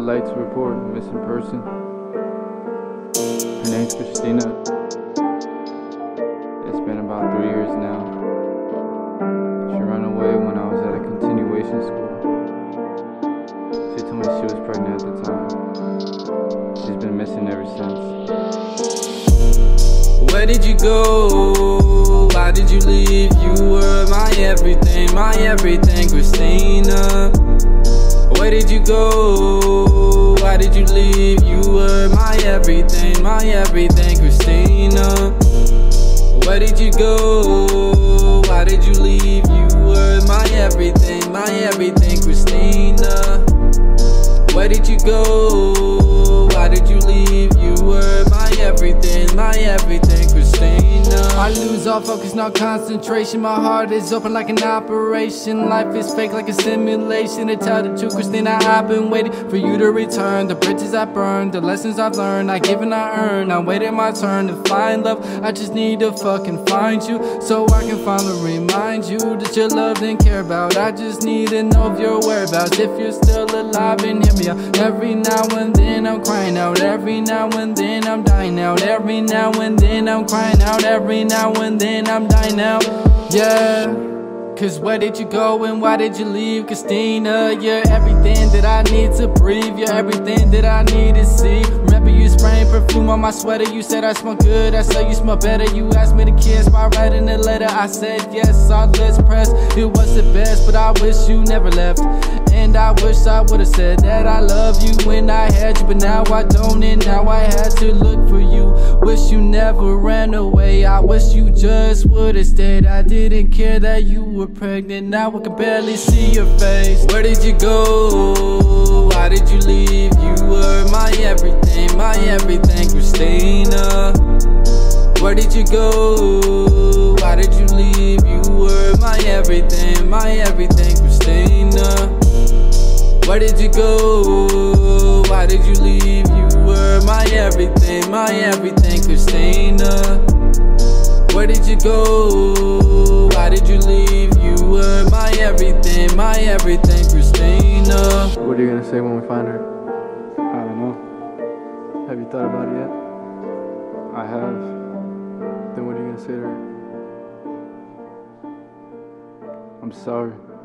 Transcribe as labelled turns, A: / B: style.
A: like to report a missing person. Her name's Christina. It's been about 3 years now. She ran away when I was at a continuation school. She told me she was pregnant at the time. She's been missing ever since.
B: Where did you go? Why did you leave? You were my everything, Christina. Where did you go? Why did you leave? You were my everything, Christina. Where did you go? Why did you leave? You were my everything, Christina. Where did you go? Why did you leave? You were my everything, Christina. I lose all focus, no concentration. My heart is open like an operation. Life is fake like a simulation. To tell the truth, Christina, I've been waiting for you to return. The bridges I burned, the lessons I've learned, I give and I earn. I'm waiting my turn to find love. I just need to fucking find you, so I can finally remind you that you're loved and cared about. I just need to know of your whereabouts. If you're still alive and hear me out. Every now and then I'm crying out. Every now and then I'm dying out. Every now and then I'm crying out. Every now and then I'm dying out. Yeah. Cause where did you go and why did you leave, Christina? You're everything that I need to breathe. You're everything that I need to see. Remember you spraying perfume on my sweater. You said I smell good, I said you smell better. You asked me to kiss by writing a letter. I said yes, our lips pressed. It was the best, but I wish you never left. And I wish I would've said that I love you when I had you, but now I don't, and now I had to look for you. Wish you never ran away. I wish you just would've stayed. I didn't care that you were pregnant. Now I can barely see your face. Where did you go? Why did you leave? You were my everything, Christina. Where did you go? Why did you leave? You were my everything, Christina. Where did you go? Why did you leave? You were my everything, Christina. Where did you go? Why did you leave? You were my everything, Christina.
A: What are you gonna say when we find her?
C: I don't know.
A: Have you thought about it yet?
C: I have.
A: Then what are you gonna say to her?
C: I'm sorry.